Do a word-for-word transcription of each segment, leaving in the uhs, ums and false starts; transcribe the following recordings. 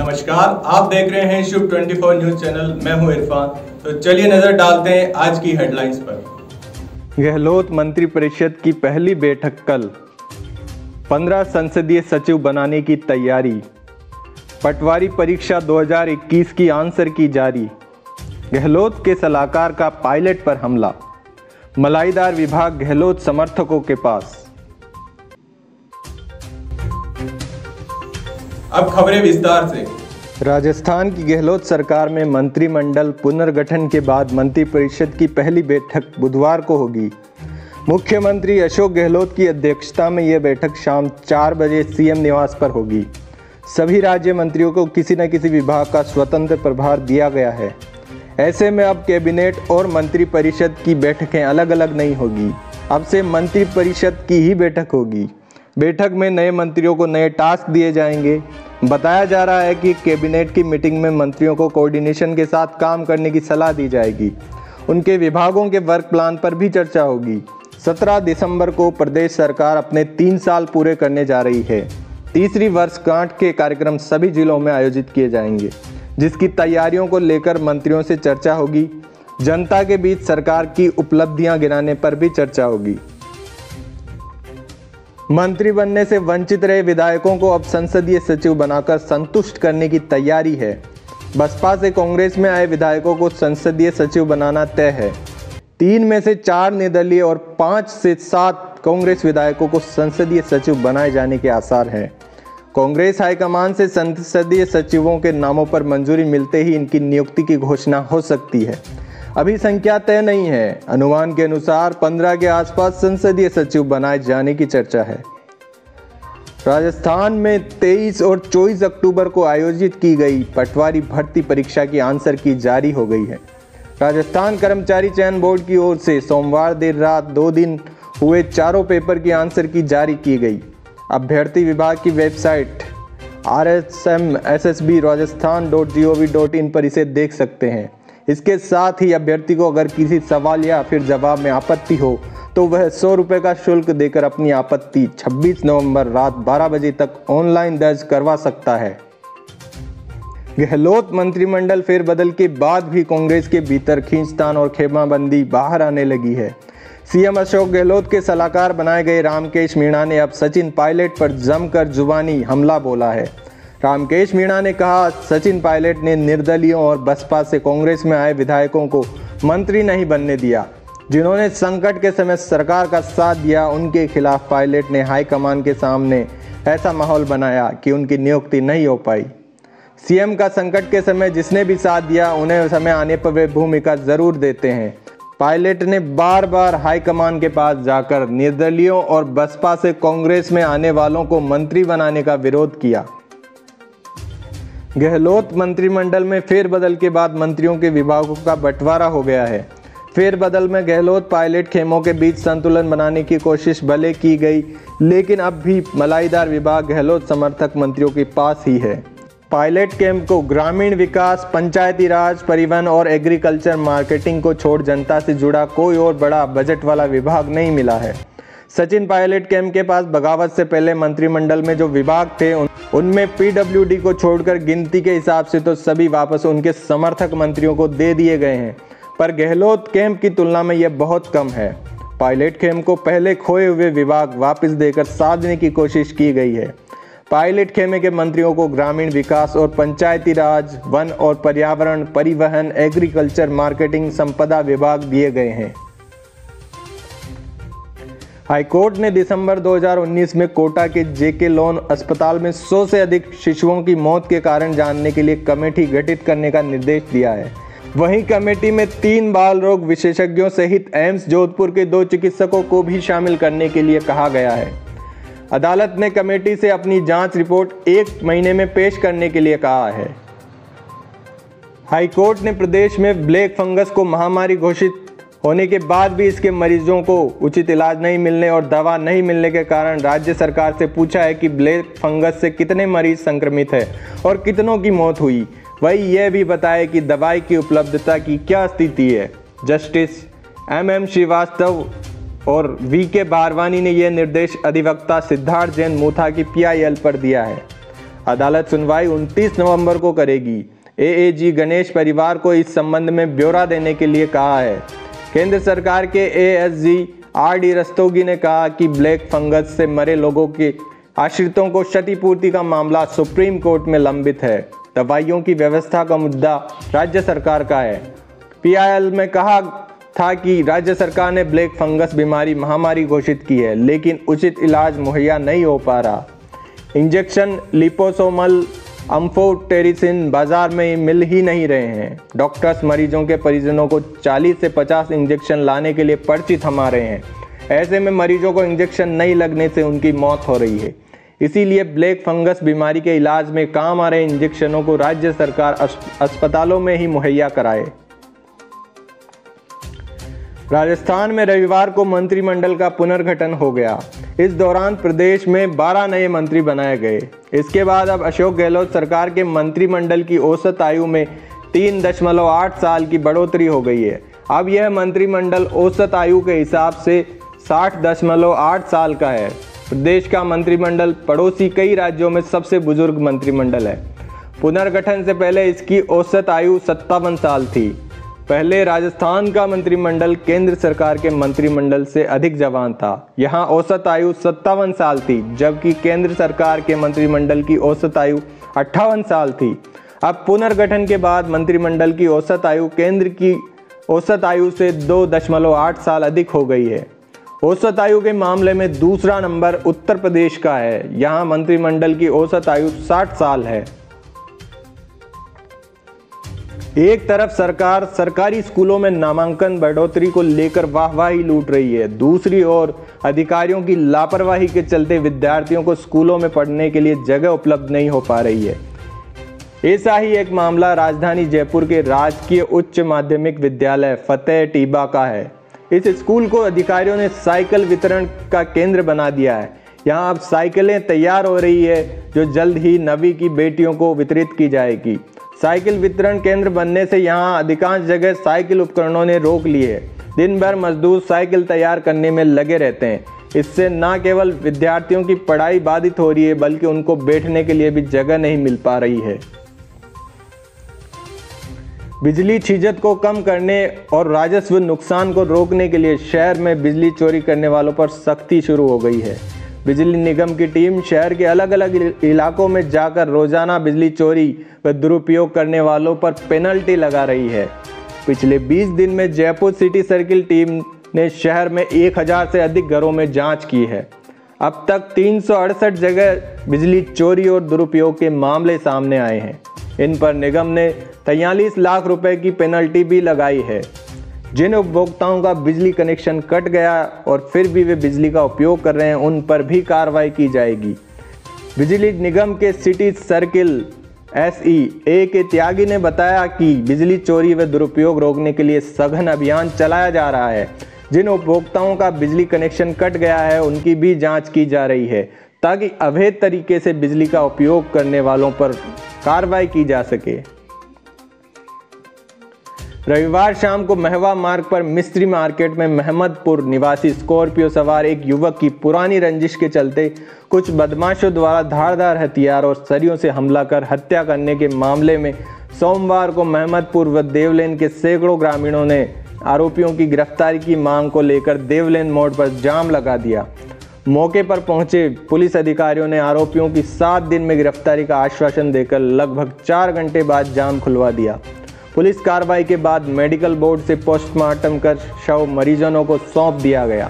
नमस्कार, आप देख रहे हैं शुभ चौबीस न्यूज चैनल। मैं हूं इरफान। तो चलिए नजर डालते हैं आज की हेडलाइंस पर। गहलोत मंत्रिपरिषद की पहली बैठक कल। पंद्रह संसदीय सचिव बनाने की तैयारी। पटवारी परीक्षा दो हज़ार इक्कीस की आंसर की जारी। गहलोत के सलाहकार का पायलट पर हमला। मलाईदार विभाग गहलोत समर्थकों के पास। अब खबरें विस्तार से। राजस्थान की गहलोत सरकार में मंत्रिमंडल पुनर्गठन के बाद मंत्रिपरिषद की पहली बैठक बुधवार को होगी। मुख्यमंत्री अशोक गहलोत की अध्यक्षता में यह बैठक शाम चार बजे सीएम निवास पर होगी। सभी राज्य मंत्रियों को किसी न किसी विभाग का स्वतंत्र प्रभार दिया गया है। ऐसे में अब कैबिनेट और मंत्रिपरिषद की बैठकें अलग अलग नहीं होगी, अब से मंत्रिपरिषद की ही बैठक होगी। बैठक में नए मंत्रियों को नए टास्क दिए जाएंगे। बताया जा रहा है कि कैबिनेट की मीटिंग में मंत्रियों को कोऑर्डिनेशन के साथ काम करने की सलाह दी जाएगी। उनके विभागों के वर्क प्लान पर भी चर्चा होगी। सत्रह दिसंबर को प्रदेश सरकार अपने तीन साल पूरे करने जा रही है। तीसरी वर्षगांठ के कार्यक्रम सभी जिलों में आयोजित किए जाएंगे, जिसकी तैयारियों को लेकर मंत्रियों से चर्चा होगी। जनता के बीच सरकार की उपलब्धियां गिनाने पर भी चर्चा होगी। मंत्री बनने से वंचित रहे विधायकों को अब संसदीय सचिव बनाकर संतुष्ट करने की तैयारी है। बसपा से कांग्रेस में आए विधायकों को संसदीय सचिव बनाना तय है। तीन में से चार निर्दलीय और पाँच से सात कांग्रेस विधायकों को संसदीय सचिव बनाए जाने के आसार हैं। कांग्रेस हाईकमान से संसदीय सचिवों के नामों पर मंजूरी मिलते ही इनकी नियुक्ति की घोषणा हो सकती है। अभी संख्या तय नहीं है। अनुमान के अनुसार पंद्रह के आसपास संसदीय सचिव बनाए जाने की चर्चा है। राजस्थान में तेईस और चौबीस अक्टूबर को आयोजित की गई पटवारी भर्ती परीक्षा की आंसर की जारी हो गई है। राजस्थान कर्मचारी चयन बोर्ड की ओर से सोमवार देर रात दो दिन हुए चारों पेपर की आंसर की जारी की गई। अभ्यर्थी विभाग की website R S M S S B Rajasthan dot G O V dot in पर इसे देख सकते हैं। इसके साथ ही अभ्यर्थी को अगर किसी सवाल या फिर जवाब में आपत्ति हो तो वह सौ रुपये का शुल्क देकर अपनी आपत्ति छब्बीस नवंबर रात बारह बजे तक ऑनलाइन दर्ज करवा सकता है। गहलोत मंत्रिमंडल फेरबदल के बाद भी कांग्रेस के भीतर खींचतान और खेमाबंदी बाहर आने लगी है। सीएम अशोक गहलोत के सलाहकार बनाए गए रामकेश मीणा ने अब सचिन पायलट पर जमकर जुबानी हमला बोला है। रामकेश मीणा ने कहा, सचिन पायलट ने निर्दलियों और बसपा से कांग्रेस में आए विधायकों को मंत्री नहीं बनने दिया। जिन्होंने संकट के समय सरकार का साथ दिया, उनके खिलाफ पायलट ने हाईकमान के सामने ऐसा माहौल बनाया कि उनकी नियुक्ति नहीं हो पाई। सीएम का संकट के समय जिसने भी साथ दिया, उन्हें समय आने पर वे भूमिका जरूर देते हैं। पायलट ने बार बार हाईकमान के पास जाकर निर्दलियों और बसपा से कांग्रेस में आने वालों को मंत्री बनाने का विरोध किया। गहलोत मंत्रिमंडल में फेरबदल के बाद मंत्रियों के विभागों का बंटवारा हो गया है। फेरबदल में गहलोत पायलट खेमों के बीच संतुलन बनाने की कोशिश भले की गई, लेकिन अब भी मलाईदार विभाग गहलोत समर्थक मंत्रियों के पास ही है। पायलट कैंप को ग्रामीण विकास, पंचायती राज, परिवहन और एग्रीकल्चर मार्केटिंग को छोड़ जनता से जुड़ा कोई और बड़ा बजट वाला विभाग नहीं मिला है। सचिन पायलट कैंप के पास बगावत से पहले मंत्रिमंडल में जो विभाग थे उन, उनमें पीडब्ल्यूडी को छोड़कर गिनती के हिसाब से तो सभी वापस उनके समर्थक मंत्रियों को दे दिए गए हैं, पर गहलोत कैंप की तुलना में यह बहुत कम है। पायलट कैंप को पहले खोए हुए विभाग वापस देकर साधने की कोशिश की गई है। पायलट खेमे के मंत्रियों को ग्रामीण विकास और पंचायती राज, वन और पर्यावरण, परिवहन, एग्रीकल्चर, मार्केटिंग, संपदा विभाग दिए गए हैं। हाईकोर्ट ने दिसंबर दो हज़ार उन्नीस में कोटा के जेके लोन अस्पताल में सौ से अधिक शिशुओं की मौत के कारण जानने के लिए कमेटी गठित करने का निर्देश दिया है। वहीं कमेटी में तीन बाल रोग विशेषज्ञों सहित एम्स जोधपुर के दो चिकित्सकों को भी शामिल करने के लिए कहा गया है। अदालत ने कमेटी से अपनी जांच रिपोर्ट एक महीने में पेश करने के लिए कहा है। हाईकोर्ट ने प्रदेश में ब्लैक फंगस को महामारी घोषित होने के बाद भी इसके मरीजों को उचित इलाज नहीं मिलने और दवा नहीं मिलने के कारण राज्य सरकार से पूछा है कि ब्लैक फंगस से कितने मरीज संक्रमित है और कितनों की मौत हुई। वही यह भी बताए कि दवाई की उपलब्धता की क्या स्थिति है। जस्टिस एम एम श्रीवास्तव और वी के बारवानी ने यह निर्देश अधिवक्ता सिद्धार्थ जैन मूथा की पी आई एल पर दिया है। अदालत सुनवाई उनतीस नवंबर को करेगी। एएजी गणेश परिवार को इस संबंध में ब्यौरा देने के लिए कहा है। केंद्र सरकार के एएसजी आर डी रस्तोगी ने कहा कि ब्लैक फंगस से मरे लोगों के आश्रितों को क्षतिपूर्ति का मामला सुप्रीम कोर्ट में लंबित है। दवाइयों की व्यवस्था का मुद्दा राज्य सरकार का है। पीआईएल में कहा था कि राज्य सरकार ने ब्लैक फंगस बीमारी महामारी घोषित की है, लेकिन उचित इलाज मुहैया नहीं हो पा रहा। इंजेक्शन लिपोसोमल अम्फोटेरिसिन बाजार में मिल ही नहीं रहे हैं। डॉक्टर्स मरीजों के परिजनों को चालीस से पचास इंजेक्शन लाने के लिए पर्ची थमा रहे हैं। ऐसे में मरीजों को इंजेक्शन नहीं लगने से उनकी मौत हो रही है। इसीलिए ब्लैक फंगस बीमारी के इलाज में काम आ रहे इंजेक्शनों को राज्य सरकार अस्पतालों में ही मुहैया कराए। राजस्थान में रविवार को मंत्रिमंडल का पुनर्गठन हो गया। इस दौरान प्रदेश में बारह नए मंत्री बनाए गए। इसके बाद अब अशोक गहलोत सरकार के मंत्रिमंडल की औसत आयु में तीन दशमलव आठ साल की बढ़ोतरी हो गई है। अब यह मंत्रिमंडल औसत आयु के हिसाब से साठ दशमलव आठ साल का है। प्रदेश का मंत्रिमंडल पड़ोसी कई राज्यों में सबसे बुजुर्ग मंत्रिमंडल है। पुनर्गठन से पहले इसकी औसत आयु सत्तावन साल थी। पहले राजस्थान का मंत्रिमंडल केंद्र सरकार के मंत्रिमंडल से अधिक जवान था। यहाँ औसत आयु सत्तावन साल थी, जबकि केंद्र सरकार के मंत्रिमंडल की औसत आयु अट्ठावन साल थी। अब पुनर्गठन के बाद मंत्रिमंडल की औसत आयु केंद्र की औसत आयु से दो दशमलव आठ साल अधिक हो गई है। औसत आयु के मामले में दूसरा नंबर उत्तर प्रदेश का है। यहाँ मंत्रिमंडल की औसत आयु साठ साल है। एक तरफ सरकार सरकारी स्कूलों में नामांकन बढ़ोतरी को लेकर वाहवाही लूट रही है, दूसरी ओर अधिकारियों की लापरवाही के चलते विद्यार्थियों को स्कूलों में पढ़ने के लिए जगह उपलब्ध नहीं हो पा रही है। ऐसा ही एक मामला राजधानी जयपुर के राजकीय उच्च माध्यमिक विद्यालय फतेह टीबा का है। इस स्कूल को अधिकारियों ने साइकिल वितरण का केंद्र बना दिया है। यहाँ अब साइकिलें तैयार हो रही है, जो जल्द ही नवी की बेटियों को वितरित की जाएगी। साइकिल वितरण केंद्र बनने से यहाँ अधिकांश जगह साइकिल उपकरणों ने रोक ली है। दिन भर मजदूर साइकिल तैयार करने में लगे रहते हैं। इससे न केवल विद्यार्थियों की पढ़ाई बाधित हो रही है, बल्कि उनको बैठने के लिए भी जगह नहीं मिल पा रही है। बिजली छीजत को कम करने और राजस्व नुकसान को रोकने के लिए शहर में बिजली चोरी करने वालों पर सख्ती शुरू हो गई है। बिजली निगम की टीम शहर के अलग अलग इलाकों में जाकर रोजाना बिजली चोरी व दुरुपयोग करने वालों पर पेनल्टी लगा रही है। पिछले बीस दिन में जयपुर सिटी सर्किल टीम ने शहर में एक हज़ार से अधिक घरों में जांच की है। अब तक तीन सौ अड़सठ जगह बिजली चोरी और दुरुपयोग के मामले सामने आए हैं। इन पर निगम ने तैंतालीस लाख रुपए की पेनल्टी भी लगाई है। जिन उपभोक्ताओं का बिजली कनेक्शन कट गया और फिर भी वे बिजली का उपयोग कर रहे हैं, उन पर भी कार्रवाई की जाएगी। बिजली निगम के सिटी सर्किल एसई ए के त्यागी ने बताया कि बिजली चोरी व दुरुपयोग रोकने के लिए सघन अभियान चलाया जा रहा है। जिन उपभोक्ताओं का बिजली कनेक्शन कट गया है, उनकी भी जांच की जा रही है, ताकि अवैध तरीके से बिजली का उपयोग करने वालों पर कार्रवाई की जा सके। रविवार शाम को महवा मार्ग पर मिस्त्री मार्केट में महमदपुर निवासी स्कॉर्पियो सवार एक युवक की पुरानी रंजिश के चलते कुछ बदमाशों द्वारा धारदार हथियार और सरियों से हमला कर हत्या करने के मामले में सोमवार को महमदपुर व देवलेन के सैकड़ों ग्रामीणों ने आरोपियों की गिरफ्तारी की मांग को लेकर देवलेन मोड़ पर जाम लगा दिया। मौके पर पहुंचे पुलिस अधिकारियों ने आरोपियों की सात दिन में गिरफ्तारी का आश्वासन देकर लगभग चार घंटे बाद जाम खुलवा दिया। पुलिस कार्रवाई के बाद मेडिकल बोर्ड से पोस्टमार्टम कर शव मरीजों को सौंप दिया गया।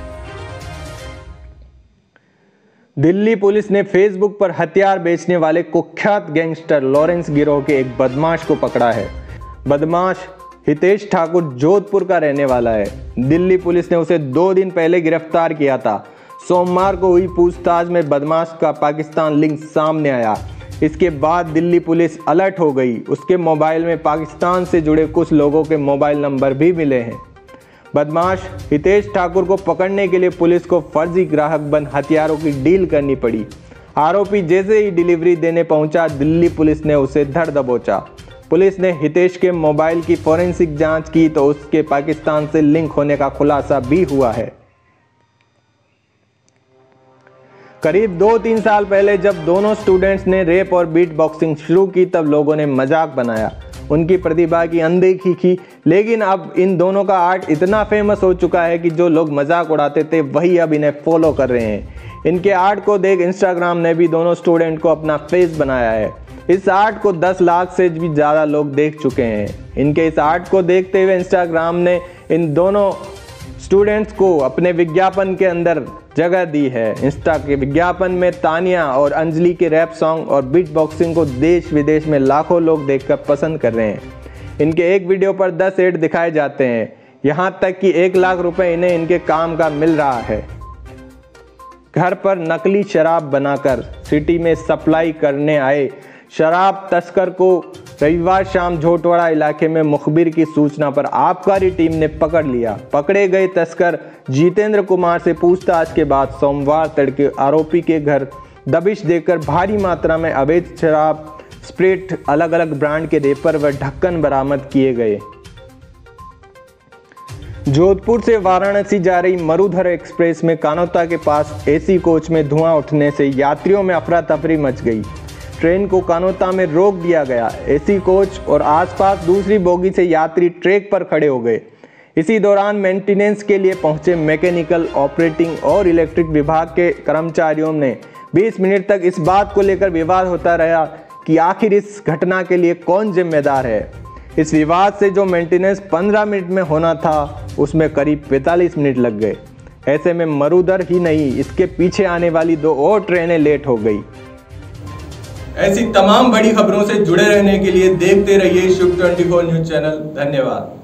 दिल्ली पुलिस ने फेसबुक पर हथियार बेचने वाले कुख्यात गैंगस्टर लॉरेंस गिरोह के एक बदमाश को पकड़ा है। बदमाश हितेश ठाकुर जोधपुर का रहने वाला है। दिल्ली पुलिस ने उसे दो दिन पहले गिरफ्तार किया था। सोमवार को हुई पूछताछ में बदमाश का पाकिस्तान लिंक सामने आया। इसके बाद दिल्ली पुलिस अलर्ट हो गई। उसके मोबाइल में पाकिस्तान से जुड़े कुछ लोगों के मोबाइल नंबर भी मिले हैं। बदमाश हितेश ठाकुर को पकड़ने के लिए पुलिस को फर्जी ग्राहक बन हथियारों की डील करनी पड़ी। आरोपी जैसे ही डिलीवरी देने पहुंचा, दिल्ली पुलिस ने उसे धर दबोचा। पुलिस ने हितेश के मोबाइल की फोरेंसिक जांच की तो उसके पाकिस्तान से लिंक होने का खुलासा भी हुआ है। करीब दो तीन साल पहले जब दोनों स्टूडेंट्स ने रैप और बीट बॉक्सिंग शुरू की तब लोगों ने मजाक बनाया, उनकी प्रतिभा की अनदेखी की। लेकिन अब इन दोनों का आर्ट इतना फेमस हो चुका है कि जो लोग मजाक उड़ाते थे वही अब इन्हें फॉलो कर रहे हैं। इनके आर्ट को देख इंस्टाग्राम ने भी दोनों स्टूडेंट को अपना फेस बनाया है। इस आर्ट को दस लाख से भी ज़्यादा लोग देख चुके हैं। इनके इस आर्ट को देखते हुए इंस्टाग्राम ने इन दोनों स्टूडेंट्स को अपने विज्ञापन के अंदर जगह दी है। इंस्टा के विज्ञापन में तानिया और अंजलि के रैप सॉन्ग और बीट बॉक्सिंग को देश विदेश में लाखों लोग देखकर पसंद कर रहे हैं। इनके एक वीडियो पर दस एड दिखाए जाते हैं, यहाँ तक कि एक लाख रुपए इन्हें इनके काम का मिल रहा है। घर पर नकली शराब बनाकर सिटी में सप्लाई करने आए शराब तस्कर को रविवार शाम झोटवाड़ा इलाके में मुखबिर की सूचना पर आबकारी टीम ने पकड़ लिया। पकड़े गए तस्कर जितेंद्र कुमार से पूछताछ के बाद सोमवार तड़के आरोपी के घर दबिश देकर भारी मात्रा में अवैध शराब, स्प्रिट, अलग अलग ब्रांड के रेपर व ढक्कन बरामद किए गए। जोधपुर से वाराणसी जा रही मरुधर एक्सप्रेस में कानोता के पास एसी कोच में धुआं उठने से यात्रियों में अफरा तफरी मच गई। ट्रेन को कानोता में रोक दिया गया। एसी कोच और आसपास दूसरी बोगी से यात्री ट्रैक पर खड़े हो गए। इसी दौरान मेंटेनेंस के लिए पहुंचे मैकेनिकल, ऑपरेटिंग और इलेक्ट्रिक विभाग के कर्मचारियों ने बीस मिनट तक इस बात को लेकर विवाद होता रहा कि आखिर इस घटना के लिए कौन जिम्मेदार है। इस विवाद से जो मेंटेनेंस पंद्रह मिनट में होना था उसमें करीब पैंतालीस मिनट लग गए। ऐसे में मरुधर ही नहीं, इसके पीछे आने वाली दो और ट्रेनें लेट हो गई। ऐसी तमाम बड़ी खबरों से जुड़े रहने के लिए देखते रहिए शुभ चौबीस न्यूज चैनल। धन्यवाद।